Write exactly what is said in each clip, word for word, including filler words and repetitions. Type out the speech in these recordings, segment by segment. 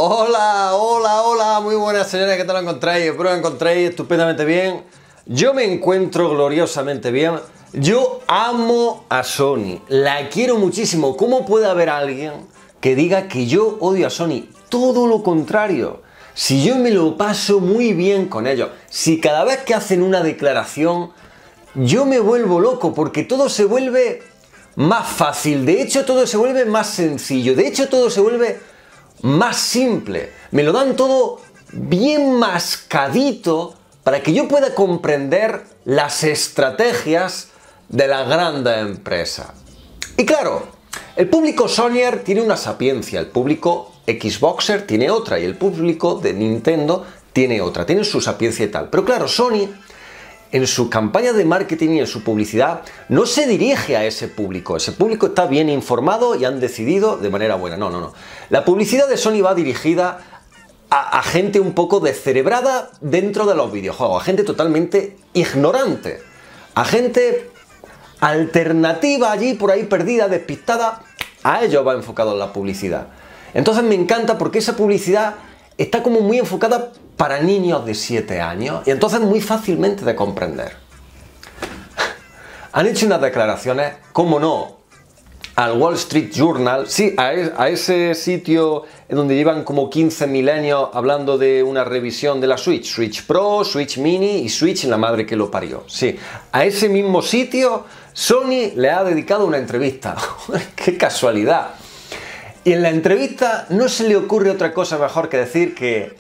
Hola, hola, hola, muy buenas señores, ¿qué tal lo encontráis? Espero que lo encontréis estupendamente bien. Yo me encuentro gloriosamente bien. Yo amo a Sony, la quiero muchísimo. ¿Cómo puede haber alguien que diga que yo odio a Sony? Todo lo contrario. Si yo me lo paso muy bien con ellos, si cada vez que hacen una declaración yo me vuelvo loco porque todo se vuelve más fácil, de hecho todo se vuelve más sencillo, de hecho todo se vuelve más simple. Me lo dan todo bien mascadito para que yo pueda comprender las estrategias de las grandes empresas. Y claro, el público Sonyer tiene una sapiencia, el público Xboxer tiene otra y el público de Nintendo tiene otra, tienen su sapiencia y tal. Pero claro, Sony en su campaña de marketing y en su publicidad no se dirige a ese público. Ese público está bien informado y han decidido de manera buena. No, no, no. La publicidad de Sony va dirigida a, a gente un poco descerebrada dentro de los videojuegos, a gente totalmente ignorante, a gente alternativa allí por ahí perdida, despistada. A ellos va enfocado la publicidad. Entonces me encanta porque esa publicidad está como muy enfocada para niños de siete años y entonces muy fácilmente de comprender. Han hecho unas declaraciones, cómo no, al Wall Street Journal, sí, a, es, a ese sitio en donde llevan como quince milenios hablando de una revisión de la Switch, Switch Pro, Switch Mini y Switch la madre que lo parió. Sí, a ese mismo sitio Sony le ha dedicado una entrevista. ¡Qué casualidad! Y en la entrevista no se le ocurre otra cosa mejor que decir que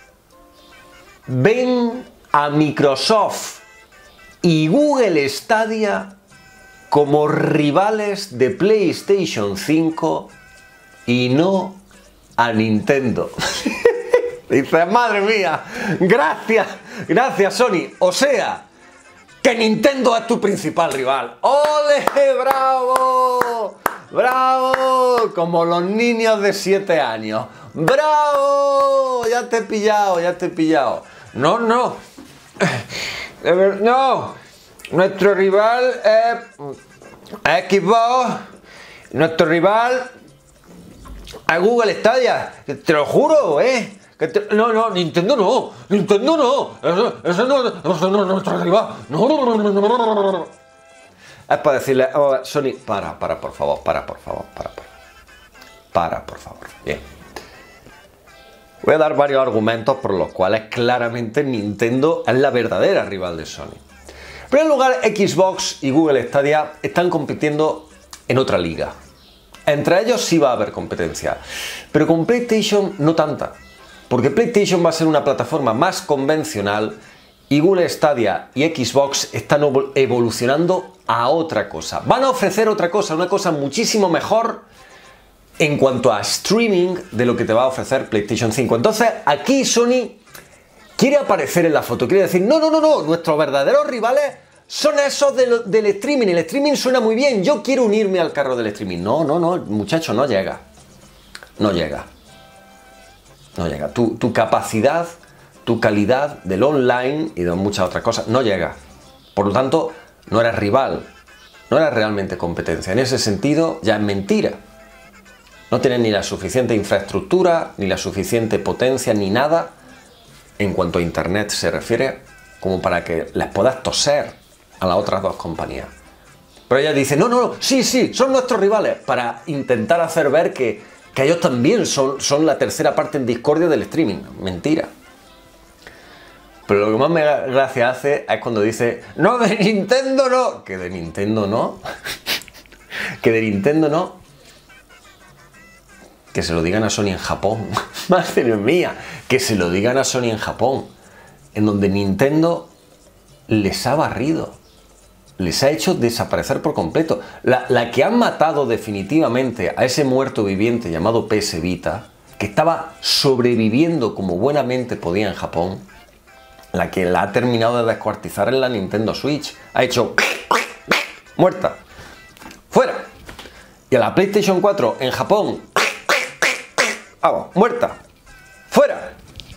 ven a Microsoft y Google Stadia como rivales de PlayStation cinco y no a Nintendo. Dice, madre mía, gracias, gracias Sony. O sea, que Nintendo es tu principal rival. ¡Ole, bravo! ¡Bravo! Como los niños de siete años. ¡Bravo! Ya te he pillado, ya te he pillado. No, no. No. Nuestro rival es Xbox. Nuestro rival es Google Stadia. Te lo juro, ¿eh? Que te... No, no, Nintendo no. Nintendo no. Eso, eso no, eso no es nuestro rival. No, no, no, no, no, no. Es para decirle, oh, Sony, para, para, por favor, para, por favor, para, por favor. Para, por favor. Bien. Voy a dar varios argumentos por los cuales claramente Nintendo es la verdadera rival de Sony. En primer lugar, Xbox y Google Stadia están compitiendo en otra liga. Entre ellos sí va a haber competencia, pero con PlayStation no tanta, porque PlayStation va a ser una plataforma más convencional y Google Stadia y Xbox están evolucionando a otra cosa. Van a ofrecer otra cosa, una cosa muchísimo mejor en cuanto a streaming de lo que te va a ofrecer PlayStation cinco. Entonces, aquí Sony quiere aparecer en la foto, quiere decir, no, no, no, no, nuestros verdaderos rivales son esos de lo, del streaming. El streaming suena muy bien, yo quiero unirme al carro del streaming. No, no, no, muchacho, no llega. No llega. No llega. Tu, tu capacidad, tu calidad del online y de muchas otras cosas no llega. Por lo tanto, no eres rival, no eres realmente competencia. En ese sentido, ya es mentira. No tienes ni la suficiente infraestructura, ni la suficiente potencia, ni nada en cuanto a internet se refiere, como para que les puedas toser a las otras dos compañías. Pero ella dice, no, no, no, sí, sí, son nuestros rivales, para intentar hacer ver que, que ellos también son, son la tercera parte en discordia del streaming. Mentira. Pero lo que más me gracia hace es cuando dice, no, de Nintendo no. Que de Nintendo no. Que de Nintendo no. Que se lo digan a Sony en Japón. Madre mía. Que se lo digan a Sony en Japón. En donde Nintendo les ha barrido. Les ha hecho desaparecer por completo. La, la que han matado definitivamente a ese muerto viviente llamado P S Vita, que estaba sobreviviendo como buenamente podía en Japón, la que la ha terminado de descuartizar en la Nintendo Switch. Ha hecho muerta. Fuera. Y a la PlayStation cuatro en Japón, vamos, muerta. Fuera.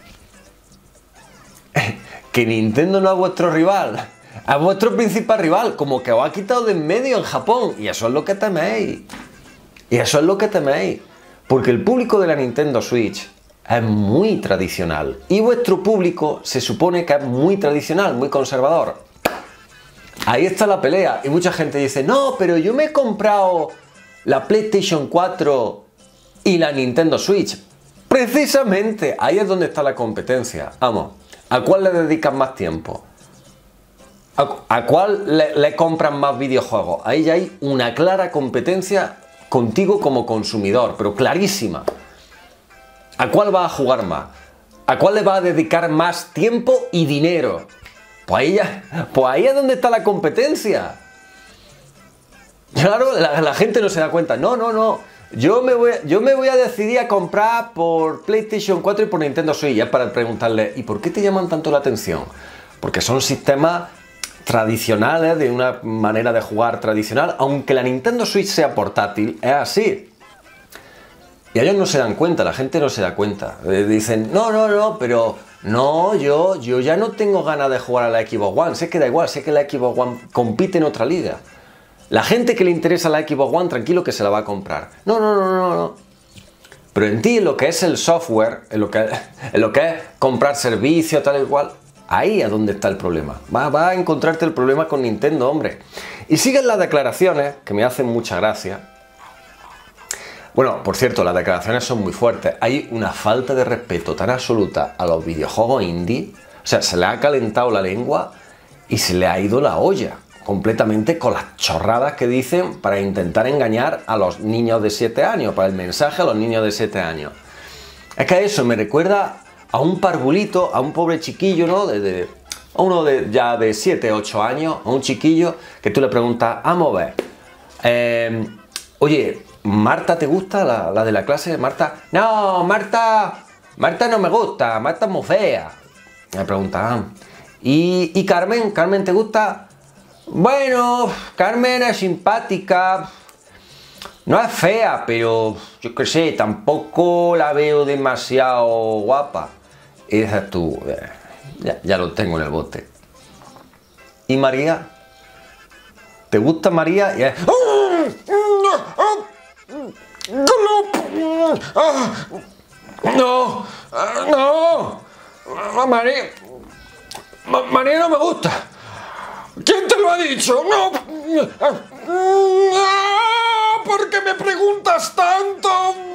Que Nintendo no es vuestro rival, es vuestro principal rival, como que os ha quitado de en medio en Japón. Y eso es lo que teméis. Y eso es lo que teméis. Porque el público de la Nintendo Switch es muy tradicional y vuestro público se supone que es muy tradicional, muy conservador. Ahí está la pelea y mucha gente dice, no, pero yo me he comprado la PlayStation cuatro y la Nintendo Switch. Precisamente, ahí es donde está la competencia. Vamos, ¿a cuál le dedican más tiempo? ¿A, a cuál le, le compran más videojuegos? Ahí ya hay una clara competencia contigo como consumidor, pero clarísima. ¿A cuál va a jugar más? ¿A cuál le va a dedicar más tiempo y dinero? Pues ahí, ya, pues ahí es donde está la competencia. Claro, la, la gente no se da cuenta. No, no, no. Yo me, voy, yo me voy a decidir a comprar por PlayStation cuatro y por Nintendo Switch. Ya para preguntarle, ¿y por qué te llaman tanto la atención? Porque son sistemas tradicionales, de una manera de jugar tradicional. Aunque la Nintendo Switch sea portátil, es así. Y ellos no se dan cuenta, la gente no se da cuenta. Eh, dicen, no, no, no, pero no, yo, yo ya no tengo ganas de jugar a la Xbox One. Sé que da igual, sé que la Xbox One compite en otra liga. La gente que le interesa la Xbox One, tranquilo que se la va a comprar. No, no, no, no, no. Pero en ti, en lo que es el software, en lo que, en lo que es comprar servicios, tal y cual, ahí es donde está el problema. Va, va a encontrarte el problema con Nintendo, hombre. Y siguen las declaraciones, que me hacen mucha gracia. Bueno, por cierto, las declaraciones son muy fuertes. Hay una falta de respeto tan absoluta a los videojuegos indie. O sea, se le ha calentado la lengua y se le ha ido la olla completamente con las chorradas que dicen para intentar engañar a los niños de siete años, para el mensaje a los niños de siete años. Es que eso me recuerda a un parvulito, a un pobre chiquillo, ¿no? De, de, a uno de, ya de siete, ocho años, a un chiquillo que tú le preguntas, vamos a ver, eh, oye, ¿Marta te gusta, la, la de la clase? ¿Marta? No, Marta, Marta no me gusta, Marta es muy fea. Me preguntan, ¿y, y Carmen? ¿Carmen te gusta? Bueno, Carmen es simpática, no es fea, pero yo qué sé, tampoco la veo demasiado guapa. Y dices tú, eh, ya, ya lo tengo en el bote. ¿Y María? ¿Te gusta María? Y es, no, no, María, María no me gusta. ¿Quién te lo ha dicho? No, ¿por qué me preguntas tanto?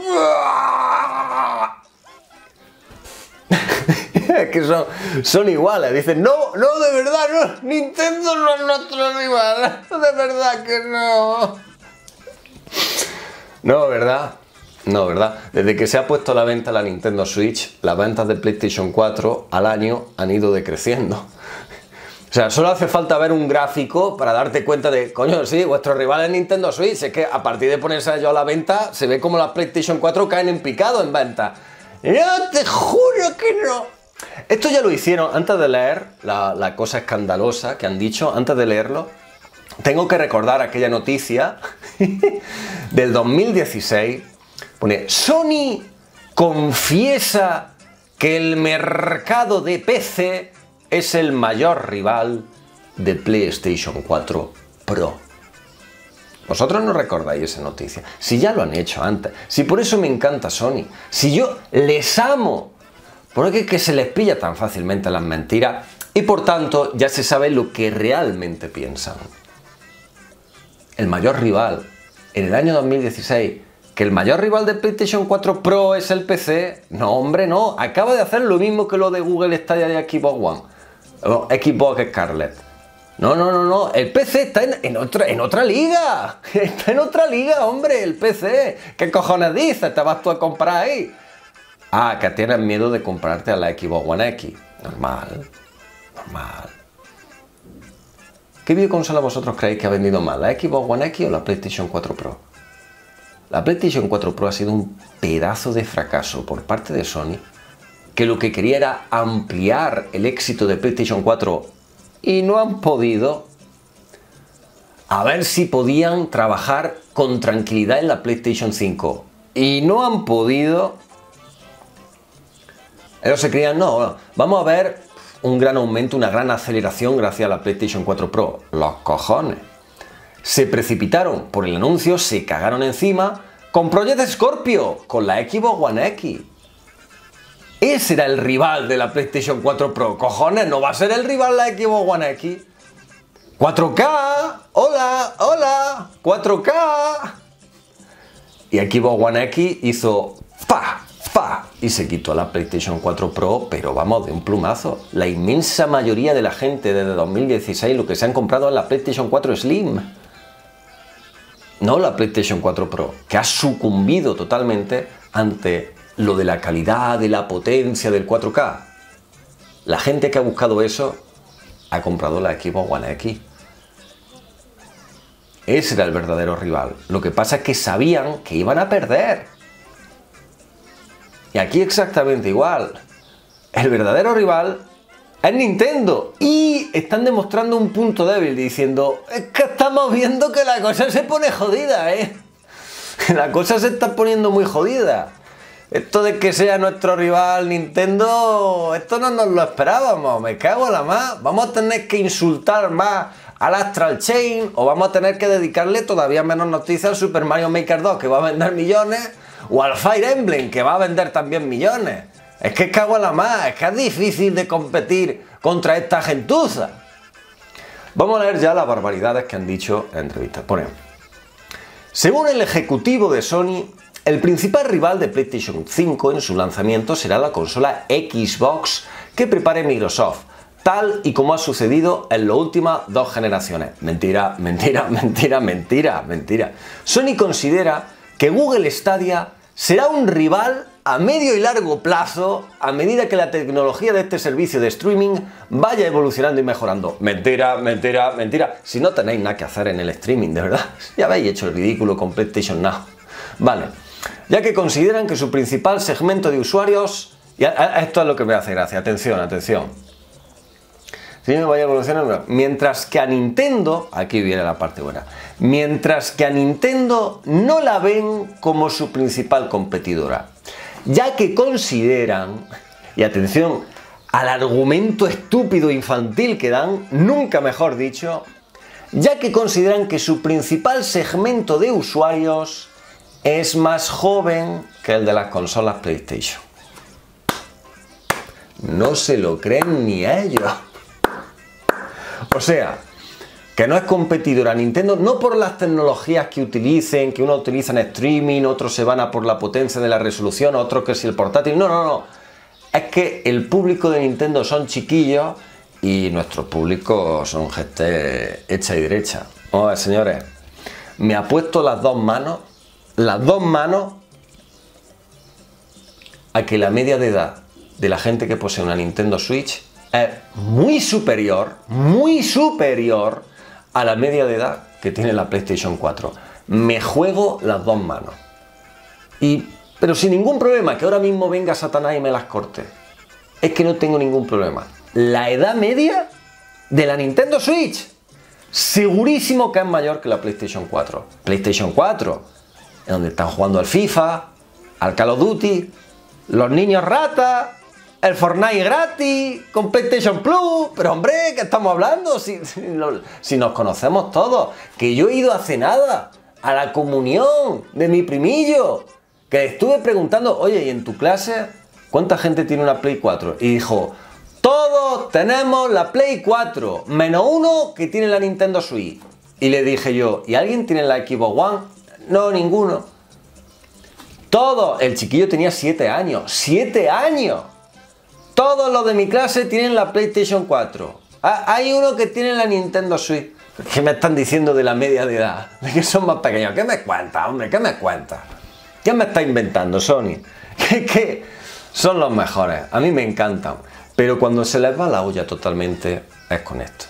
Es que son, son iguales, dicen, no, no, de verdad, no, Nintendo no es nuestro rival, de verdad que no. No, ¿verdad? No, ¿verdad? Desde que se ha puesto a la venta la Nintendo Switch, las ventas de PlayStation cuatro al año han ido decreciendo. O sea, solo hace falta ver un gráfico para darte cuenta de, coño, sí, vuestro rival es Nintendo Switch. Es que a partir de ponerse ellos a la venta, se ve como las PlayStation cuatro caen en picado en venta. No, te juro que no. Esto ya lo hicieron antes de leer la, la cosa escandalosa que han dicho, antes de leerlo. Tengo que recordar aquella noticia del dos mil dieciséis. Pone, Sony confiesa que el mercado de P C es el mayor rival de PlayStation cuatro Pro. Vosotros no recordáis esa noticia. Si ya lo han hecho antes. Si por eso me encanta Sony. Si yo les amo. Porque es que se les pilla tan fácilmente las mentiras. Y por tanto ya se sabe lo que realmente piensan. El mayor rival en el año dos mil dieciséis. ¿Que el mayor rival de PlayStation cuatro Pro es el P C? No, hombre, no. Acaba de hacer lo mismo que lo de Google Stadia de Xbox One. Oh, Xbox Scarlett. No, no, no, no. El P C está en, en, otra, en otra liga. Está en otra liga, hombre, el P C. ¿Qué cojones dices? ¿Te vas tú a comprar ahí? Ah, que tienes miedo de comprarte a la Xbox One X. Normal. Normal. ¿Qué videoconsola vosotros creéis que ha vendido más? ¿La Xbox One X o la PlayStation cuatro Pro? La PlayStation cuatro Pro ha sido un pedazo de fracaso por parte de Sony, que lo que quería era ampliar el éxito de PlayStation cuatro y no han podido. A ver si podían trabajar con tranquilidad en la PlayStation cinco y no han podido. Ellos se creían, no, vamos a ver un gran aumento, una gran aceleración gracias a la PlayStation cuatro Pro. Los cojones. Se precipitaron por el anuncio, se cagaron encima con Project Scorpio, con la Xbox One X. Ese era el rival de la PlayStation cuatro Pro. Cojones, no va a ser el rival la Xbox One X. cuatro K, hola, hola, cuatro K. Y Xbox One X hizo fa, fa, y se quitó la PlayStation cuatro Pro, pero vamos, de un plumazo. La inmensa mayoría de la gente desde dos mil dieciséis lo que se han comprado es la PlayStation cuatro Slim. No la PlayStation cuatro Pro, que ha sucumbido totalmente ante lo de la calidad, de la potencia del cuatro K. La gente que ha buscado eso ha comprado la Xbox One X. Ese era el verdadero rival. Lo que pasa es que sabían que iban a perder. Y aquí exactamente igual. El verdadero rival es Nintendo. Y están demostrando un punto débil diciendo, es que estamos viendo que la cosa se pone jodida, ¿eh? La cosa se está poniendo muy jodida. Esto de que sea nuestro rival Nintendo, esto no nos lo esperábamos, me cago en la más. Vamos a tener que insultar más al Astral Chain o vamos a tener que dedicarle todavía menos noticias al Super Mario Maker dos, que va a vender millones, o al Fire Emblem, que va a vender también millones. Es que cago en la más, es que es difícil de competir contra esta gentuza. Vamos a leer ya las barbaridades que han dicho en entrevistas. Por ejemplo, según el ejecutivo de Sony, el principal rival de PlayStation cinco en su lanzamiento será la consola Xbox que prepare Microsoft, tal y como ha sucedido en las últimas dos generaciones. Mentira, mentira, mentira, mentira, mentira. Sony considera que Google Stadia será un rival a medio y largo plazo a medida que la tecnología de este servicio de streaming vaya evolucionando y mejorando. Mentira, mentira, mentira. Si no tenéis nada que hacer en el streaming, de verdad. Ya habéis hecho el ridículo con PlayStation Now. Vale. Ya que consideran que su principal segmento de usuarios... Y esto es lo que me hace gracia. Atención, atención. Si me vaya evolucionando. Mientras que a Nintendo... Aquí viene la parte buena. Mientras que a Nintendo no la ven como su principal competidora. Ya que consideran... Y atención al argumento estúpido infantil que dan, nunca mejor dicho, ya que consideran que su principal segmento de usuarios es más joven que el de las consolas PlayStation. No se lo creen ni a ellos. O sea, que no es competidora Nintendo, no por las tecnologías que utilicen, que uno utiliza en streaming, otros se van a por la potencia de la resolución, otros que si el portátil. No, no, no. Es que el público de Nintendo son chiquillos y nuestro público son gente hecha y derecha. Oye, señores, me apuesto las dos manos las dos manos a que la media de edad de la gente que posee una Nintendo Switch es muy superior, muy superior a la media de edad que tiene la PlayStation cuatro. Me juego las dos manos. Y, pero sin ningún problema, que ahora mismo venga Satanás y me las corte. Es que no tengo ningún problema. La edad media de la Nintendo Switch, segurísimo que es mayor que la PlayStation cuatro. PlayStation cuatro, en donde están jugando al FIFA, al Call of Duty, los niños ratas, el Fortnite gratis, con PlayStation Plus. Pero hombre, ¿qué estamos hablando? Si, si, si nos conocemos todos. Que yo he ido hace nada a la comunión de mi primillo, que estuve preguntando, oye, ¿y en tu clase cuánta gente tiene una Play cuatro? Y dijo, todos tenemos la Play cuatro, menos uno que tiene la Nintendo Switch. Y le dije yo, ¿y alguien tiene la Xbox One? No, ninguno. Todos. El chiquillo tenía siete años. ¡siete años! Todos los de mi clase tienen la PlayStation cuatro. Ah, hay uno que tiene la Nintendo Switch. ¿Qué me están diciendo de la media de edad? De que son más pequeños. ¿Qué me cuentas, hombre? ¿Qué me cuentas? ¿Qué me está inventando, Sony? ¿Qué, qué? Son los mejores. A mí me encantan. Pero cuando se les va la olla totalmente es con esto.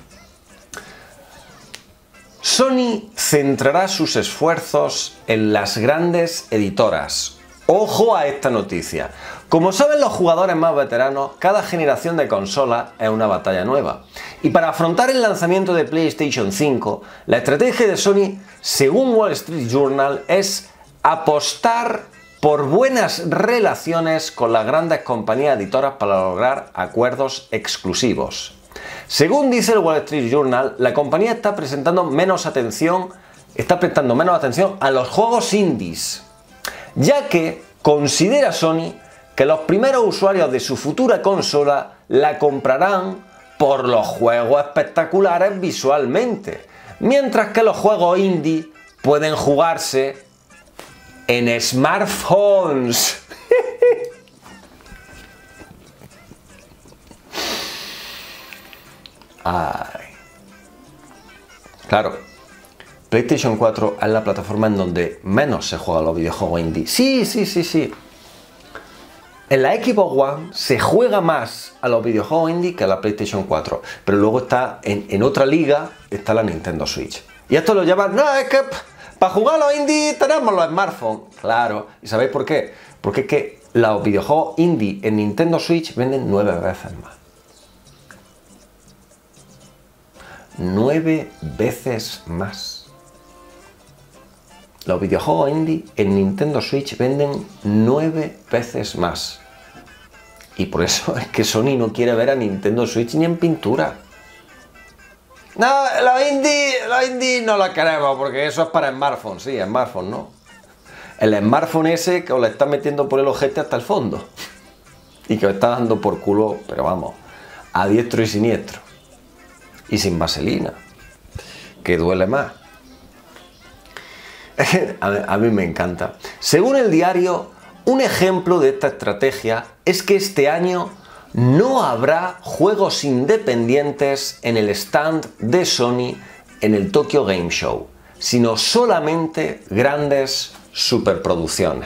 Sony centrará sus esfuerzos en las grandes editoras. Ojo a esta noticia. Como saben los jugadores más veteranos, cada generación de consola es una batalla nueva. Y para afrontar el lanzamiento de PlayStation cinco, la estrategia de Sony, según Wall Street Journal, es apostar por buenas relaciones con las grandes compañías editoras para lograr acuerdos exclusivos. Según dice el Wall Street Journal, la compañía está presentando menos atención, está prestando menos atención a los juegos indies, ya que considera Sony que los primeros usuarios de su futura consola la comprarán por los juegos espectaculares visualmente, mientras que los juegos indie pueden jugarse en smartphones. Ay. Claro, PlayStation cuatro es la plataforma en donde menos se juegan los videojuegos indie. Sí, sí, sí, sí. En la Xbox One se juega más a los videojuegos indie que a la PlayStation cuatro, pero luego está en, en otra liga está la Nintendo Switch. Y esto lo llaman, no, es que para jugar a los indie tenemos los smartphones. Claro, ¿y sabéis por qué? Porque es que los videojuegos indie en Nintendo Switch venden nueve veces más. Nueve veces más. Los videojuegos indie en Nintendo Switch venden nueve veces más. Y por eso es que Sony no quiere ver a Nintendo Switch ni en pintura. No, los indie, los indie no los queremos porque eso es para smartphone, sí, smartphone, ¿no? El smartphone ese que os le está metiendo por el ojete hasta el fondo. Y que os está dando por culo, pero vamos, a diestro y siniestro. Y sin vaselina, que duele más. a, mí, a mí me encanta. Según el diario, un ejemplo de esta estrategia es que este año no habrá juegos independientes en el stand de Sony en el Tokyo Game Show, sino solamente grandes superproducciones.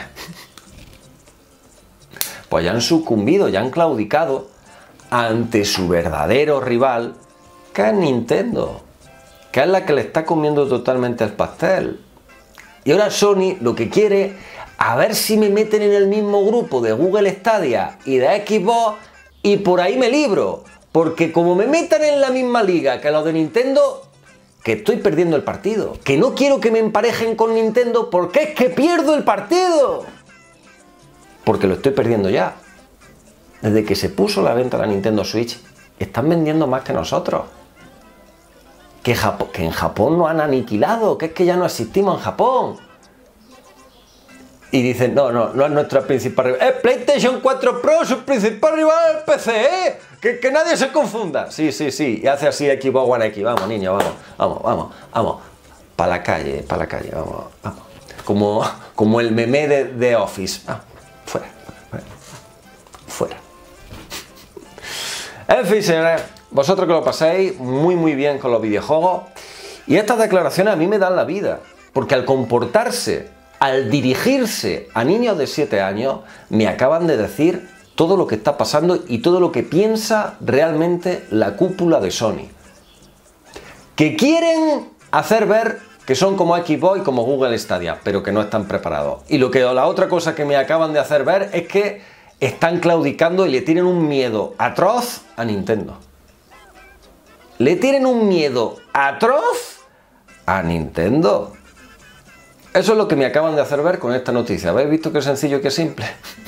Pues ya han sucumbido, ya han claudicado ante su verdadero rival, que es Nintendo, que es la que le está comiendo totalmente el pastel. Y ahora Sony lo que quiere, a ver si me meten en el mismo grupo de Google Stadia y de Xbox y por ahí me libro, porque como me metan en la misma liga que los de Nintendo, que estoy perdiendo el partido, que no quiero que me emparejen con Nintendo porque es que pierdo el partido, porque lo estoy perdiendo ya. Desde que se puso a la venta la Nintendo Switch, están vendiendo más que nosotros. Que, Japón, que en Japón nos han aniquilado, que es que ya no existimos en Japón. Y dicen, no, no, no es nuestra principal rival. ¡Es PlayStation cuatro Pro, su principal rival es el P C! ¿Eh? Que, que nadie se confunda. Sí, sí, sí. Y hace así Xbox One X. Vamos, niño, vamos, vamos, vamos, vamos. Para la calle, para la calle, vamos, vamos. Como, como el meme de, de Office. Ah, fuera, fuera, fuera. En fin, señores, vosotros que lo paséis muy muy bien con los videojuegos. Y estas declaraciones a mí me dan la vida, porque al comportarse, al dirigirse a niños de siete años, me acaban de decir todo lo que está pasando y todo lo que piensa realmente la cúpula de Sony. Que quieren hacer ver que son como Xbox y como Google Stadia, pero que no están preparados. Y lo que la otra cosa que me acaban de hacer ver es que están claudicando y le tienen un miedo atroz a Nintendo. Le tienen un miedo atroz a Nintendo. Eso es lo que me acaban de hacer ver con esta noticia. ¿Habéis visto qué sencillo y qué simple?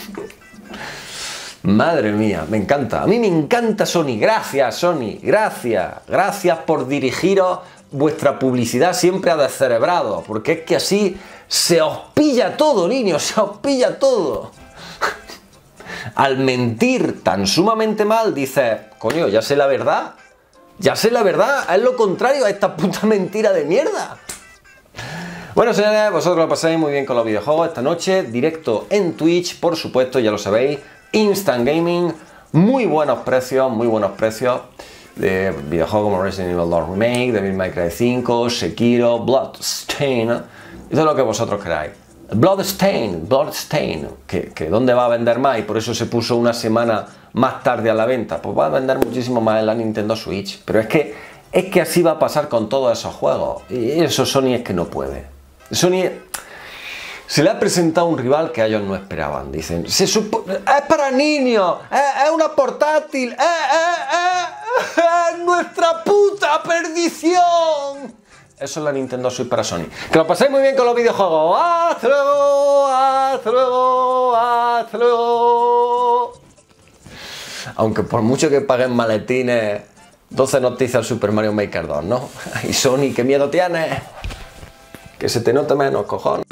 Madre mía, me encanta. A mí me encanta Sony. Gracias, Sony. Gracias. Gracias por dirigiros vuestra publicidad siempre a descerebrados. Porque es que así se os pilla todo, niños. Se os pilla todo. Al mentir tan sumamente mal, dices, coño, ya sé la verdad. Ya sé la verdad. Es lo contrario a esta puta mentira de mierda. Bueno, señores, vosotros lo pasáis muy bien con los videojuegos esta noche, directo en Twitch, por supuesto, ya lo sabéis, Instant Gaming, muy buenos precios, muy buenos precios de videojuegos como Resident Evil dos Remake, Devil May Cry cinco, Sekiro, Bloodstained, y todo lo que vosotros queráis. Bloodstained, Bloodstained, que, que ¿dónde va a vender más? Y por eso se puso una semana más tarde a la venta. Pues va a vender muchísimo más en la Nintendo Switch, pero es que, es que así va a pasar con todos esos juegos, y eso Sony es que no puede. Sony se le ha presentado un rival que ellos no esperaban. Dicen, se supo, es para niños, es, es una portátil, es, es, es, es nuestra puta perdición. Eso es la Nintendo Switch para Sony. Que lo paséis muy bien con los videojuegos. ¡Hasta luego! ¡Hasta luego! ¡Hasta luego! Aunque por mucho que paguen maletines, doce noticias al Super Mario Maker dos, ¿no? Y Sony, ¿qué miedo tienes? Que se te note menos, cojones.